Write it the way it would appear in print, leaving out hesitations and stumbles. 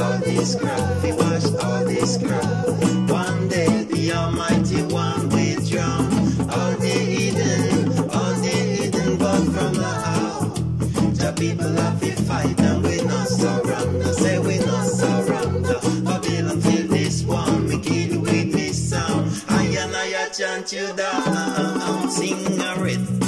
all this crap, we wash all this crap. One day the Almighty One will drown all the hidden, but from now, the people have to fight and we not surrender. Say we not surrender. Babylon feel this one, we kill with this sound. I chant you down, sing a rhythm.